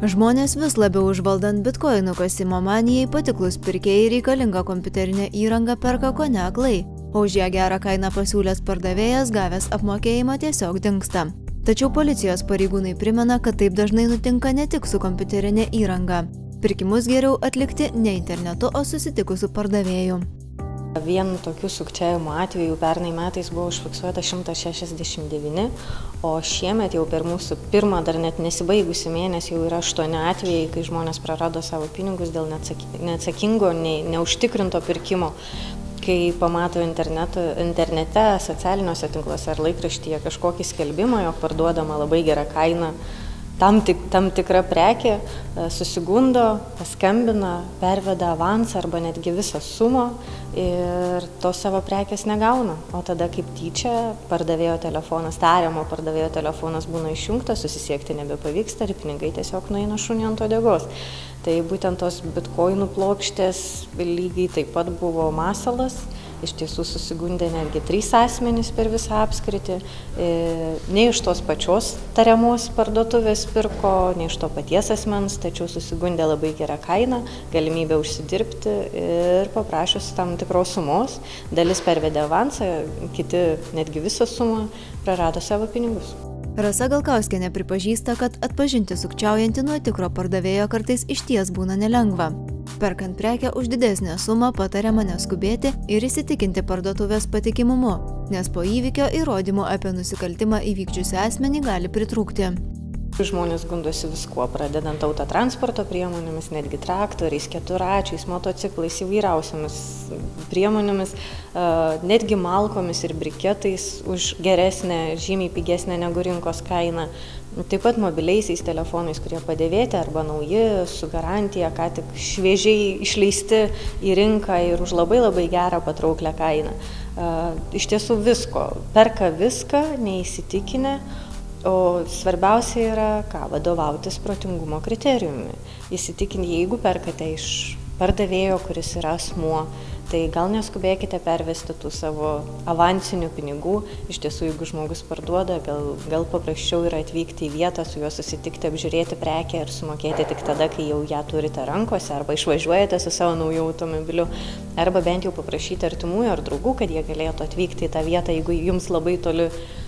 Žmonės vis labiau užvaldant bitkoinų kasimo manijai patiklus pirkėjai reikalingą kompiuterinę įrangą perka kone aklai, o už ją gerą kainą pasiūlęs pardavėjas gavęs apmokėjimą tiesiog dingsta. Tačiau policijos pareigūnai primena, kad taip dažnai nutinka ne tik su kompiuterinė įranga. Pirkimus geriau atlikti ne internetu, o susitikus su pardavėju. Vienu tokiu sukčiavimo atveju pernai metais buvo užfiksuota 169, o šiemet jau per mūsų pirmą dar net nesibaigusi mėnesį jau yra 8 atvejai, kai žmonės prarado savo pinigus dėl neatsakingo, neužtikrinto pirkimo. Kai pamato internete, socialiniuose tinkluose ar laikraštyje kažkokį skelbimą, jog parduodama labai gera kaina, tam tikra prekė, susigundo, paskambina, perveda avansą arba netgi visą sumą ir tos savo prekės negauna. O tada kaip tyčia pardavėjo telefonas, tariamo pardavėjo telefonas būna išjungtas, susisiekti nebepavyksta ir pinigai tiesiog nueina šuniui ant uodegos. Tai būtent tos bitkoinų plokštės lygiai taip pat buvo masalas. Iš tiesų susigundė netgi 3 asmenys per visą apskritį. Ne iš tos pačios tariamos parduotuvės pirko, ne iš to paties asmens, tačiau susigundė labai gerą kainą, galimybę užsidirbti ir paprašius tam tikros sumos. Dalis pervedė avansą, kiti netgi visą sumą prarado savo pinigus. Rasa Galkauskienė pripažįsta, kad atpažinti sukčiaujantį nuo tikro pardavėjo kartais išties būna nelengva. Perkant prekę už didesnę sumą patariama neskubėti ir įsitikinti parduotuvės patikimumu, nes po įvykio įrodymų apie nusikaltimą įvykdžiusią asmenį gali pritrūkti. Žmonės gundosi viskuo, pradedant autotransporto priemonėmis, netgi traktoriais, keturračiais, motociklais, įvairiausiamis priemonėmis, netgi malkomis ir briketais už geresnę, žymiai pigesnę negu rinkos kainą. Taip pat mobiliaisiais telefonais, kurie padėvėti arba nauji, su garantija, ką tik šviežiai išleisti į rinką ir už labai gerą patrauklią kainą. Iš tiesų visko, perka viską, neįsitikinę. O svarbiausia yra, vadovautis protingumo kriterijumi. Įsitikinti, jeigu perkate iš pardavėjo, kuris yra asmuo, tai gal neskubėkite pervesti tų savo avansinių pinigų. Iš tiesų, jeigu žmogus parduoda, gal paprasčiau yra atvykti į vietą, su juo susitikti, apžiūrėti prekę ir sumokėti tik tada, kai jau ją turite rankose, arba išvažiuojate su savo nauju automobiliu, arba bent jau paprašyti artimųjų ar draugų, kad jie galėtų atvykti į tą vietą, jeigu jums labai toli.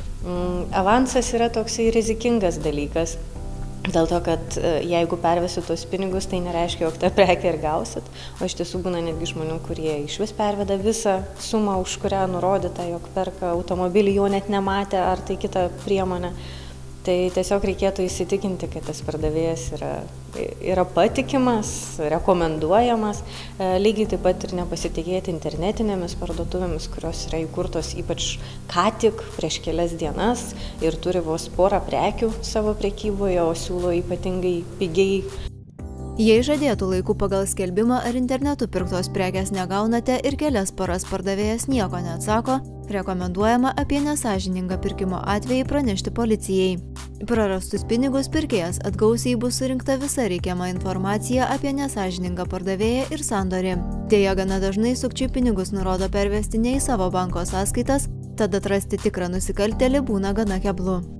Avansas yra toksai rizikingas dalykas, dėl to, kad jeigu pervesit tos pinigus, tai nereiškia, jog tą prekę ir gausit, o iš tiesų būna netgi žmonių, kurie išvis perveda visą sumą, už kurią nurodyta, jog perka automobilį, jo net nematė ar tai kitą priemonę. Tai tiesiog reikėtų įsitikinti, kad tas pardavėjas yra patikimas, rekomenduojamas, lygiai taip pat ir nepasitikėti internetinėmis parduotuvėmis, kurios yra įkurtos ypač ką tik prieš kelias dienas ir turi vos porą prekių savo prekyboje, o siūlo ypatingai pigiai. Jei žadėtų laiku pagal skelbimą ar internetu pirktos prekės negaunate ir kelias paras pardavėjas nieko neatsako, rekomenduojama apie nesąžiningą pirkimo atvejį pranešti policijai. Prarastus pinigus pirkėjas atgaus, jei bus surinkta visa reikiama informacija apie nesąžiningą pardavėją ir sandorį. Deja, gana dažnai sukčiai pinigus nurodo pervesti ne į savo banko sąskaitas, tad atrasti tikrą nusikaltėlį būna gana keblu.